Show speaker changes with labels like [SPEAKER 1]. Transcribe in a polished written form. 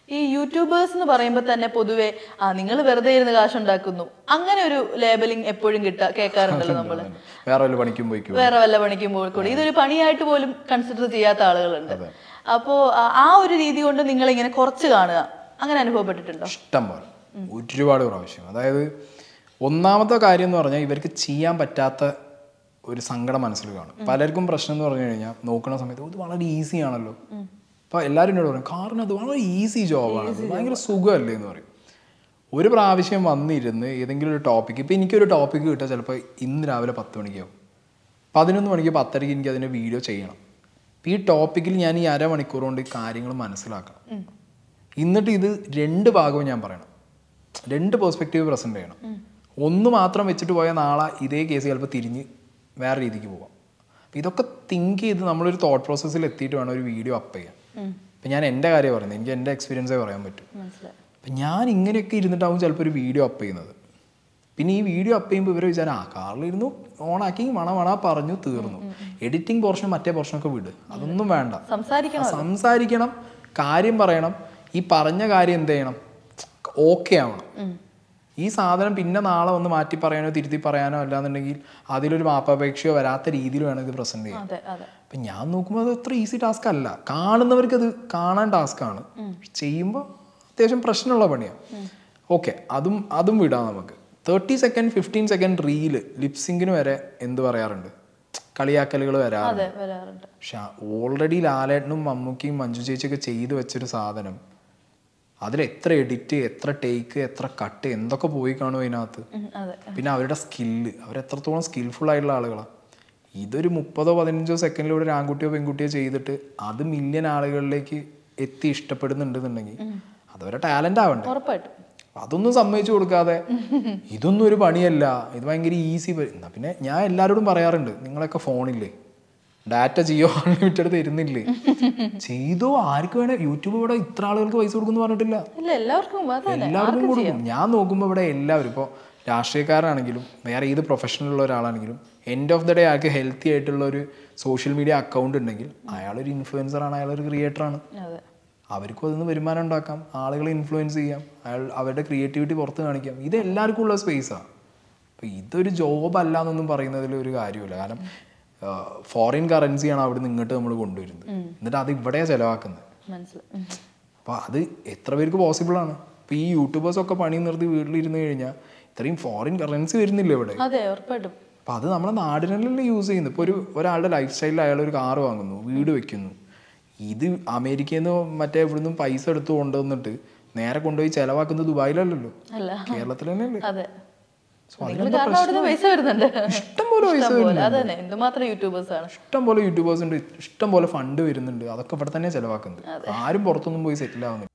[SPEAKER 1] ഈ യൂട്യൂബേഴ്സ് എന്ന് പറയുമ്പോൾ തന്നെ പൊതുവെ നിങ്ങൾ വെറുതെ ഇരുന്ന് കാശുണ്ടാക്കുന്നു അങ്ങനെ ഒരു ലേബലിംഗ് എപ്പോഴും കേൾക്കാറുണ്ടല്ലോ നമ്മള്.
[SPEAKER 2] വേറെ വല്ല പണിക്കും
[SPEAKER 1] പോയിക്കൂടി ഇതൊരു പണിയായിട്ട് പോലും കൺസിഡർ ചെയ്യാത്ത ആളുകളുണ്ട്. അപ്പോ ആ ഒരു രീതി കൊണ്ട് നിങ്ങൾ ഇങ്ങനെ കുറച്ച് കാണുക, അങ്ങനെ അനുഭവപ്പെട്ടിട്ടുണ്ടോ?
[SPEAKER 2] ഇഷ്ടം പോലെ, ഒരുപാട് പ്രാവശ്യം. അതായത് ഒന്നാമത്തെ കാര്യം എന്ന് പറഞ്ഞാൽ ഇവർക്ക് ചെയ്യാൻ പറ്റാത്ത ഒരു സങ്കടം മനസ്സിൽ കാണും. പലർക്കും പ്രശ്നം എന്ന് പറഞ്ഞു കഴിഞ്ഞാൽ നോക്കുന്ന സമയത്ത് ഇത് വളരെ ഈസി ആണല്ലോ. അപ്പോൾ എല്ലാവരും എന്നോട് പറയും കാരണം അത് വളരെ ഈസി ജോബാണ്, അത് ഭയങ്കര സുഖമല്ലേ എന്ന് പറയും. ഒരു പ്രാവശ്യം വന്നിരുന്ന് ഏതെങ്കിലും ഒരു ടോപ്പിക്ക്, ഇപ്പോൾ എനിക്കൊരു ടോപ്പിക്ക് കിട്ടുക ചിലപ്പോൾ ഇന്ന് രാവിലെ 10 മണിക്കാവും, 11 മണിക്ക് 10:30 എനിക്ക് അതിൻ്റെ വീഡിയോ ചെയ്യണം. അപ്പോൾ ഈ ടോപ്പിക്കിൽ ഞാൻ ഈ അരമണിക്കൂർ കൊണ്ട് കാര്യങ്ങൾ മനസ്സിലാക്കണം. എന്നിട്ട് ഇത് 2 ഭാഗവും ഞാൻ പറയണം, 2 പെർസ്പെക്റ്റീവ് പ്രസൻറ്റ് ചെയ്യണം. ഒന്ന് മാത്രം വെച്ചിട്ട് പോയാൽ നാളെ ഇതേ കേസ് ചിലപ്പോൾ തിരിഞ്ഞ് വേറെ രീതിക്ക് പോകാം. അപ്പം ഇതൊക്കെ തിങ്ക് ചെയ്ത് നമ്മളൊരു തോട്ട് പ്രോസസ്സിൽ എത്തിയിട്ട് വേണം ഒരു വീഡിയോ അപ്പ് ചെയ്യാൻ. അപ്പം ഞാൻ എൻ്റെ കാര്യം പറയുന്നത്, എനിക്ക് എൻ്റെ എക്സ്പീരിയൻസേ പറയാൻ പറ്റും. അപ്പം ഞാൻ ഇങ്ങനെയൊക്കെ ഇരുന്നിട്ടാവും ചിലപ്പോൾ ഒരു വീഡിയോ അപ്പ് ചെയ്യുന്നത്. പിന്നെ ഈ വീഡിയോ അപ്പ് ചെയ്യുമ്പോൾ ഇവർ വിചാരം കാറിലിരുന്നു ഓണാക്കി മണ പറഞ്ഞു തീർന്നു. എഡിറ്റിംഗ് പോർഷനും മറ്റേ പോർഷനൊക്കെ വിട്, അതൊന്നും വേണ്ട. സംസാരിക്കണം, കാര്യം പറയണം, ഈ പറഞ്ഞ കാര്യം എന്ത് ചെയ്യണം, ഓക്കെ ആവണം. ഈ സാധനം പിന്നെ നാളെ ഒന്ന് മാറ്റി പറയാനോ തിരുത്തി പറയാനോ അല്ലാന്നുണ്ടെങ്കിൽ അതിലൊരു മാപ്പപേക്ഷയോ വരാത്ത രീതിയിൽ വേണം ഇത് പ്രസന്റ് ചെയ്യാൻ. അപ്പം ഞാൻ നോക്കുമ്പോൾ അത് അത്ര ഈസി ടാസ്ക് അല്ല. കാണുന്നവർക്ക് അത് കാണാൻ ടാസ്ക്കാണ്, ചെയ്യുമ്പോൾ അത്യാവശ്യം പ്രശ്നമുള്ള പണിയാണ്. ഓക്കെ, അതും വിടാം നമുക്ക്. 30 സെക്കൻഡ് 15 സെക്കൻഡ് റീല് ലിപ്സിങ്കിന് വരെ എന്ത് പറയാറുണ്ട്, കളിയാക്കലുകൾ വരാറുണ്ട്. പക്ഷെ ഓൾറെഡി ലാലേട്ടനും മമ്മൂക്കിയും മഞ്ജു ചേച്ചിയൊക്കെ ചെയ്തു വെച്ചൊരു സാധനം, അതിൽ എത്ര എഡിറ്റ്, എത്ര ടേക്ക്, എത്ര കട്ട്, എന്തൊക്കെ പോയി കാണും അതിനകത്ത്. പിന്നെ അവരുടെ സ്കില്ല്, അവരെത്രത്തോളം സ്കിൽഫുൾ ആയിട്ടുള്ള ആളുകളാണ്. ഇതൊരു 30-15 സെക്കൻഡിലൂടെ ഒരു ആൺകുട്ടിയോ പെൺകുട്ടിയോ ചെയ്തിട്ട് അത് മില്യൺ ആളുകളിലേക്ക് എത്തി ഇഷ്ടപ്പെടുന്നുണ്ടെന്നുണ്ടെങ്കിൽ അതവരെ ടാലന്റ് ആവണ്ടേ. അതൊന്നും സമ്മതിച്ചു കൊടുക്കാതെ ഇതൊന്നും ഒരു പണിയല്ല, ഇത് ഭയങ്കര ഈസി. എന്നാ പിന്നെ ഞാൻ എല്ലാവരോടും പറയാറുണ്ട്, നിങ്ങളൊക്കെ ഫോണില്ലേ, ഡാറ്റ ജിയോ അൺലിമിറ്റഡ് തരുന്നില്ലേ, ചെയ്തോ, ആർക്ക് വേണേ. യൂട്യൂബ് ഇവിടെ ഇത്ര ആളുകൾക്ക് പൈസ കൊടുക്കുന്നു പറഞ്ഞിട്ടില്ല, എല്ലാവർക്കും കൊടുക്കും. ഞാൻ നോക്കുമ്പോൾ ഇവിടെ എല്ലാവരും, ഇപ്പോൾ രാഷ്ട്രീയക്കാരാണെങ്കിലും വേറെ ഏത് പ്രൊഫഷണലുള്ള ഒരാളാണെങ്കിലും എൻഡ് ഓഫ് ദ ഡേ അയാൾക്ക് ഹെൽത്തി ആയിട്ടുള്ള ഒരു സോഷ്യൽ മീഡിയ അക്കൗണ്ട് ഉണ്ടെങ്കിൽ അയാളൊരു ഇൻഫ്ലുവൻസറാണ്, അയാളൊരു ക്രിയേറ്ററാണ്. അവർക്കും അതിന് വരുമാനം ഉണ്ടാക്കാം, ആളുകളെ ഇൻഫ്ലുവൻസ് ചെയ്യാം, അവരുടെ ക്രിയേറ്റിവിറ്റി പുറത്ത് കാണിക്കാം. ഇത് എല്ലാവർക്കും ഉള്ള സ്പേസാണ്. അപ്പോൾ ഇതൊരു ജോബ് അല്ല എന്നൊന്നും പറയുന്നതിൽ ഒരു കാര്യമില്ല. കാരണം ഫോറിൻ കറൻസിയാണ് അവിടെ നിന്ന് ഇങ്ങോട്ട് നമ്മൾ കൊണ്ടുവരുന്നത്, എന്നിട്ട് അത് ഇവിടെയാണ് ചിലവാക്കുന്നത്. അപ്പോൾ അത് എത്ര പേർക്ക് പോസിബിൾ ആണ്? ഇപ്പോൾ ഈ യൂട്യൂബേഴ്സൊക്കെ പണി നിർത്തി വീട്ടിലിരുന്ന് കഴിഞ്ഞാൽ ഇത്രയും ഫോറിൻ കറൻസി വരുന്നില്ല ഇവിടെ. അപ്പോൾ അത് നമ്മുടെ നാടിനല്ലേ യൂസ് ചെയ്യുന്നത്. ഇപ്പോൾ ഒരാളുടെ ലൈഫ് സ്റ്റൈലിൽ അയാൾ ഒരു കാറ് വാങ്ങുന്നു, വീട് വെക്കുന്നു. ഇത് അമേരിക്കയിൽ നിന്ന് മറ്റേ ഇവിടുന്ന് പൈസ എടുത്ത് കൊണ്ടുവന്നിട്ട് നേരെ കൊണ്ടുപോയി ചിലവാക്കുന്നത് ദുബായിലല്ലല്ലോ, കേരളത്തിൽ തന്നെയല്ലേ. ഇഷ്ടംപോലെ യൂട്യൂബേഴ്സ് ഉണ്ട്, ഇഷ്ടംപോലെ ഫണ്ട് വരുന്നുണ്ട്. അതൊക്കെ ഇവിടെ തന്നെ ചിലവാക്കുന്നത്. ആരും പുറത്തൊന്നും പോയി സെറ്റിൽ ആവുന്നില്ല.